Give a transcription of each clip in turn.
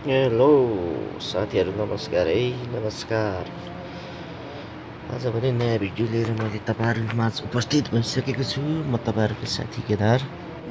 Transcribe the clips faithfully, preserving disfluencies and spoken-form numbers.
Hello साथीहरू, नमस्कार है नमस्कार। आज पनि नयाँ भिडियो लिएर मैले तपाईँहरू माझ उपस्थित भइसकेको छु। म तपाईँहरूको साथी केदार।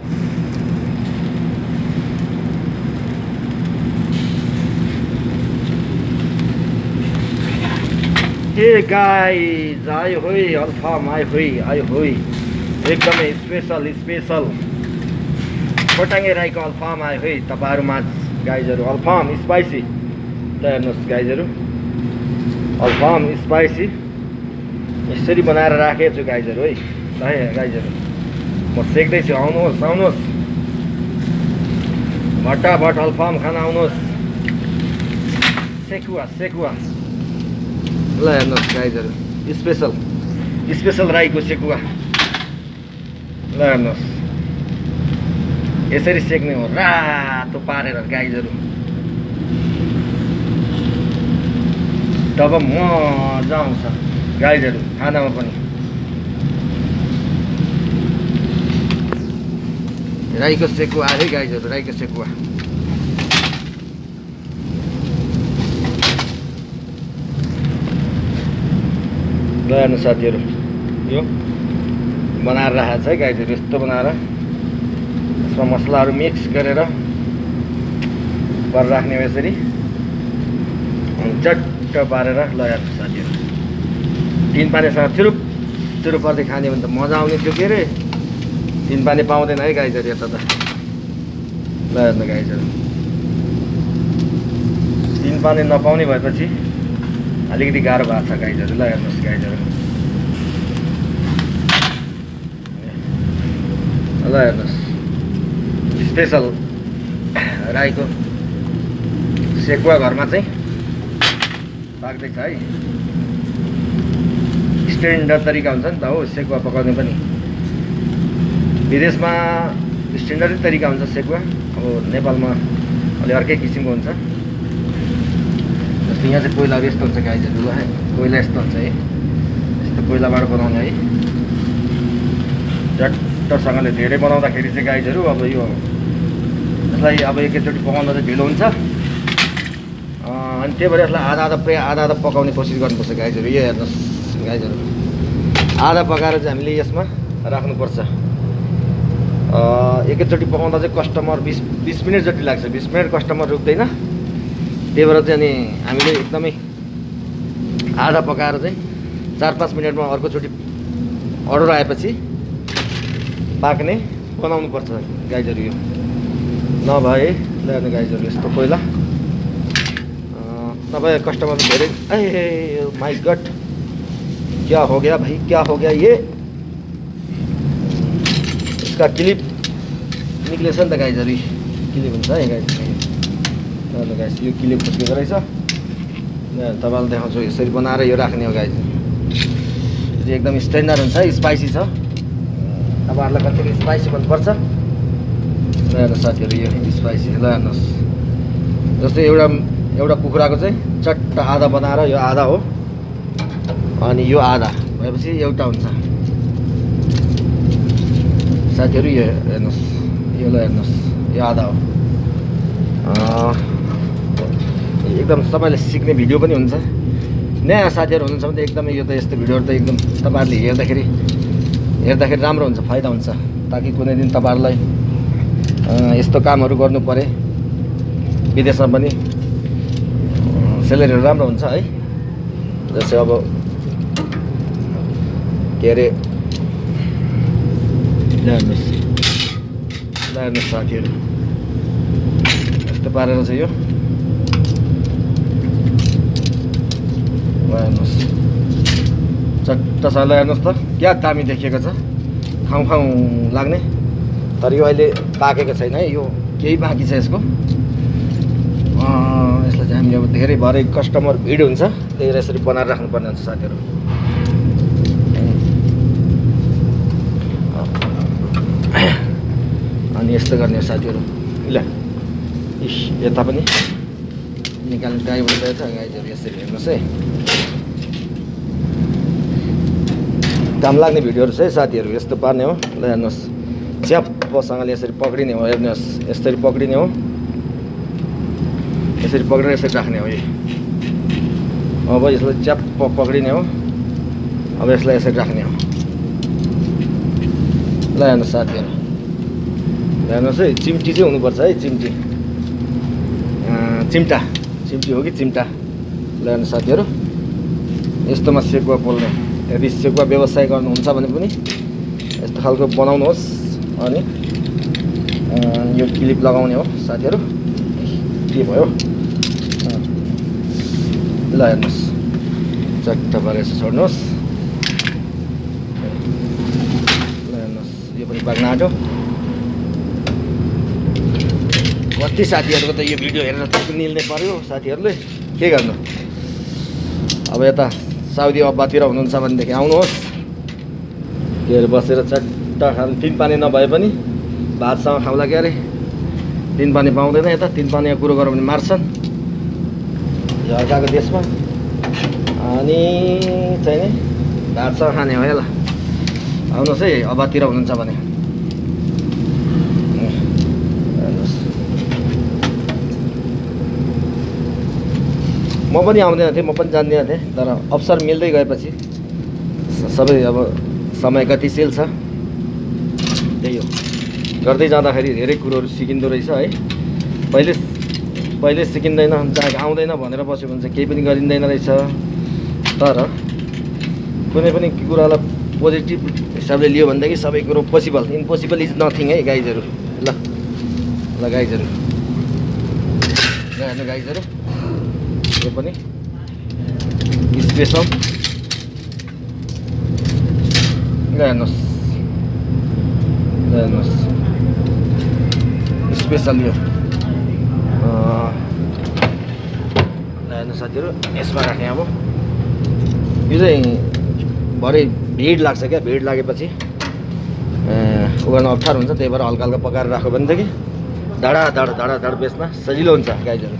हे गाइज, आयो होइ अल्फाम, आयो होइ आयो होइ एकदमै स्पेसल स्पेसल खोटाङ्गे राईको अल्फाम आयो है तपाईँहरू माझ गाइजहरू। अल्फाम स्पाइसी त हेर्नुहोस् गाइजहरू, अल्फाम स्पाइसी यसरी बनाएर राखेको छु गाइजहरू है। ल है गाइजहरू, म सेक्दैछु, आउनुहोस् आउनुहोस् भट्टाभट अल्फाम खान आउनुहोस्। सेकुवा सेकुवा ल हेर्नुहोस् गाइजहरू, स्पेसल स्पेसल राईको सेकुवा ल हेर्नुहोस्। यसरी सेक्ने हो, रातो पारेर गाइजहरू, तब मजा आउँछ गाइजहरू खानामा पनि। राईको सेकुवा है गाइजहरू, राईको सेकुवा। ल हेर्नु साथीहरू, यो बनाएर राखेको छ है गाइजहरू। यस्तो बनाएर यसमा मसलाहरू मिक्स गरेर पर राख्ने हो यसरी, अनि चट्ट पारेर। ल हेर्नु साथीहरू, तिन पानीसँग चुरुप चुरुप पर्दै खाने भने त मजा आउने थियो। के अरे तिन पानी पाउँदैन है गाइजहरू यता त। ल हेर्नु गाइजहरू, तिन पानी नपाउने भएपछि अलिकति गाह्रो भएको छ गाइजहरू। ल हेर्नुहोस् गाइजहरू, ल हेर्नुहोस् स्पेसल राईको सेकुवा घरमा चाहिँ पाक्दैछ है। स्ट्यान्डर्ड तरिका हुन्छ नि त हो सेकुवा पकाउने पनि। विदेशमा स्ट्यान्डर्ड तरिका हुन्छ सेकुवा, अब नेपालमा अलि अर्कै किसिमको हुन्छ। जस्तो यहाँ चाहिँ कोइला यस्तो हुन्छ गाइजहरू। ल है, कोइला यस्तो हुन्छ है, यस्तो कोइलाबाट बनाउने है। झट्टसँगले धेरै बनाउँदाखेरि चाहिँ गाइजहरू, अब यो यसलाई अब एकैचोटि पकाउँदा चाहिँ ढिलो हुन्छ, अनि त्यही भएर यसलाई आधा आधा प्रायः आधा आधा पकाउने कोसिस गर्नुपर्छ गाइजहरू। यो हेर्नुहोस् गाइजहरू, आधा पकाएर चाहिँ हामीले यसमा राख्नुपर्छ। एकैचोटि पकाउँदा चाहिँ कस्टमर बिस बिस मिनट जति लाग्छ, बिस मिनट कस्टमर रुक्दैन। त्यही भएर चाहिँ अनि हामीले एकदमै आधा पकाएर चाहिँ चार पाँच मिनटमा अर्कोचोटि अर्डर आएपछि पाक्ने बनाउनु पर्छ गाइजहरू। यो नभए ल हेर्नु गाइजहरू, यस्तो कोइला नभए कस्टमर धेरै ए माई गट क्या हो गया भाई, क्या हो गया ये, इसका क्लिप निक्लेछ नि त गाइजहरू। क्लिप हुन्छ है गाइज, गाइज यो क्लिप फुस्केको रहेछ। तपाईँलाई देखाउँछु यसरी बनाएर यो राख्ने हो गाइज। यो चाहिँ एकदम स्ट्यान्डर्ड हुन्छ है, स्पाइसी छ। तपाईँहरूलाई कतिको स्पाइसी मनपर्छ ल हेर्नु साथीहरू, यो स्पाइसी। ल हेर्नुहोस्, जस्तै एउटा एउटा कुखुराको चाहिँ चट्ट आधा बनाएर यो आधा हो, अनि यो आधा भएपछि एउटा हुन्छ साथीहरू। यो हेर्नुहोस्, यो ल हेर्नुहोस्, यो आधा हो। एकदम सबैले सिक्ने भिडियो पनि हुन्छ। नयाँ साथीहरू हुनुहुन्छ भने त एकदमै यो त यस्तो भिडियोहरू त एकदम तपाईँहरूले हेर्दाखेरि हेर्दाखेरि राम्रो हुन्छ, फाइदा हुन्छ। ताकि कुनै दिन तपाईँहरूलाई यस्तो कामहरू गर्नु परे, विदेशमा पनि सेलेरीहरू राम्रो हुन्छ है। जस्तै अब के अरे ल हेर्नुहोस्, ल हेर्नुहोस् साथीहरू, यस्तो पारेर चाहिँ यो ल हेर्नुहोस् चट्टसँग। ल हेर्नुहोस् त क्या दामी देखिएको छ, खाउँ खाउँ लाग्ने। तर यो अहिले पाकेको छैन है, यो केही बाँकी छ यसको। यसलाई चाहिँ हामीले अब धेरै भरे कस्टमर भिड हुन्छ, त्यही भएर यसरी बनाएर राख्नुपर्ने हुन्छ साथीहरू। अनि यस्तो गर्ने हो साथीहरू। ल इस यता पनि निकाल्ने ट्राई भइरहेछ गाइजहरू। यसरी हेर्नुहोस् है, काम लाग्ने भिडियोहरू छ है साथीहरू। यस्तो पार्ने हो। ल हेर्नुहोस्, च्याप्पसँगले यसरी पक्रिने हो। हेर्नुहोस्, यसरी पक्रिने हो। यसरी पक्रेर यसरी राख्ने हो। यो अब यसलाई च्याप्प पक्रिने हो। अब यसलाई यसरी राख्ने हो। ल हेर्नुहोस् साथीहरू, हेर्नुहोस् है, चिम्टी चाहिँ हुनुपर्छ है, चिम्टी चिम्टा चिम्टी हो कि चिम्टा। ल हेर्नुहोस् साथीहरू, यस्तोमा सेकुवा पोल्ने, यदि सेकुवा व्यवसाय गर्नुहुन्छ भने पनि यस्तो खालको बनाउनुहोस्। अनि यो क्लिप लगाउने हो साथीहरू। के भयो? ल हेर्नुहोस्, चट्ट पारेर छोड्नुहोस्। ल हेर्नुहोस्, यो पनि पाक्न आँट्यो। कति साथीहरूको त यो भिडियो हेरेर त निल्ने पर्यो साथीहरूले, के गर्नु। अब यता साउदी अब्बातिर हुनुहुन्छ भनेदेखि आउनुहोस्। के अरे बसेर चट्ट खानु, तिन पानी नभए पनि भातसँग खाउँला। के अरे तिन पानी पाउँदैन यता, तिन पानीको कुरो गरौँ भने मार्छन् यो अर्काको देशमा। अनि चाहिँ नि भातसँग खाने हो। ल आउनुहोस् है, अब्बातिर हुनुहुन्छ भने। म पनि आउँदैन थिएँ, म पनि जान्दिनँ थिएँ, तर अवसर मिल्दै गएपछि सबै अब समय गतिशील छ, त्यही हो। गर्दै जाँदाखेरि धेरै कुरोहरू सिकिँदो रहेछ है। पहिले पहिले सिकिँदैन, जहाँ आउँदैन भनेर बस्यो भने चाहिँ केही पनि गरिँदैन रहेछ। तर कुनै पनि कुरालाई पोजिटिभ हिसाबले लियो भनेदेखि सबै कुरो पोसिबल, इम्पोसिबल इज नथिङ है गाइजहरू। ल ल गाइजहरू, ल हेर्नु गाइजहरू, यो पनि स्पेसल। ल हेर्नुहोस्, ल हेर्नुहोस्, स्पेसल यो। ल हेर्नु साथीहरू, यसमा राखेँ। अब यो चाहिँ भरे भिड लाग्छ क्या, भिड लागेपछि उगाउन अप्ठ्यारो हुन्छ। त्यही भएर हल्का हल्का पकाएर राख्यो भनेदेखि धाडा धाड धाडा धाड बेच्न सजिलो हुन्छ गाइजहरू।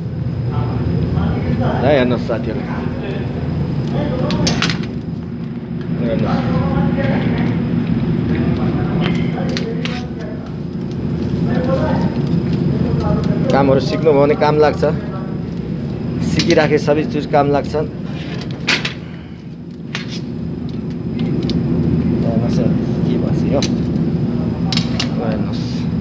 ल हेर्नुहोस् साथीहरू, हेर्नुहोस्, कामहरू सिक्नुभयो भने काम लाग्छ, सिकिराखे सबै चिज काम लाग्छ। के भन्छ यो? हेर्नुहोस्,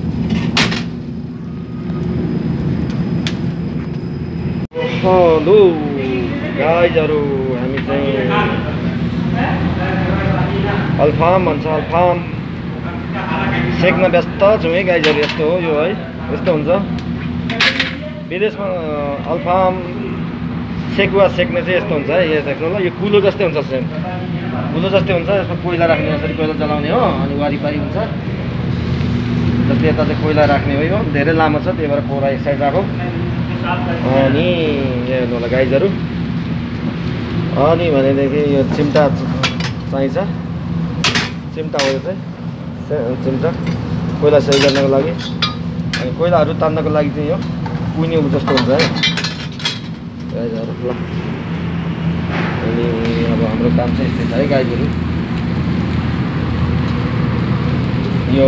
हेलो गाइजहरू, हामी चाहिँ अल्फाम भन्छ, अल्फाम सेक्न व्यस्त छौँ है गाइजहरू। यस्तो हो यो है, यस्तो हुन्छ विदेशमा। अल्फाम सेकुवा सेक्ने चाहिँ यस्तो हुन्छ है, यो देख्नु ल, यो कुलो जस्तै हुन्छ, सेम कुलो जस्तै हुन्छ। यसमा कोइला राख्ने, यसरी कोइला जलाउने हो। अनि वारिपारि हुन्छ, जस्तै यता चाहिँ कोइला राख्ने हो। यो धेरै लामो छ, त्यही भएर कोरा एक साइड राखौँ। अनि हेर्नु होला गाइजहरू, अनि भनेदेखि यो चिम्टा चाहिन्छ, चिम्टा हो यो चाहिँ, चिम्टा कोइला सही गर्नको लागि। अनि कोइलाहरू तान्नको लागि चाहिँ यो कुइने जस्तो हुन्छ है गाइजहरू। ल अनि अब हाम्रो काम चाहिँ यस्तै छ है गाइजहरू। यो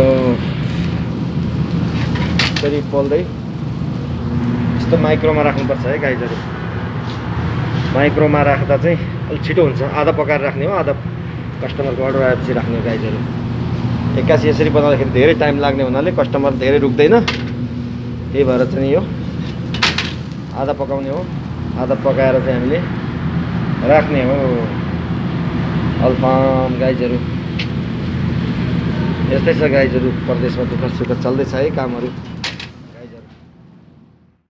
यसरी पोल्दै यस्तो माइक्रोमा राख्नुपर्छ है गाइजहरू। माइक्रोमा राख्दा चाहिँ अलिक छिटो हुन्छ। आधा पकाएर राख्ने हो, आधा कस्टमरको अर्डर आएपछि राख्ने हो गाइजहरू। एक्कासी यसरी बनाउँदाखेरि धेरै टाइम लाग्ने हुनाले कस्टमर धेरै रुक्दैन, त्यही भएर चाहिँ यो आधा पकाउने हो, आधा पकाएर चाहिँ हामीले राख्ने हो अल्फाम गाइजहरू। यस्तै छ गाइजहरू, परदेशमा दुःख सुख चल्दैछ है कामहरू।